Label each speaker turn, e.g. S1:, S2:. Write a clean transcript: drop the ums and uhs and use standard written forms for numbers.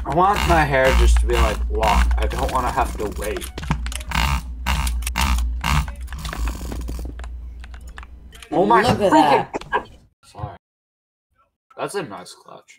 S1: I want my hair just to be like long. I don't want to have to wait. Oh my
S2: Look at
S1: freaking!
S2: that.
S1: Sorry. That's a nice clutch.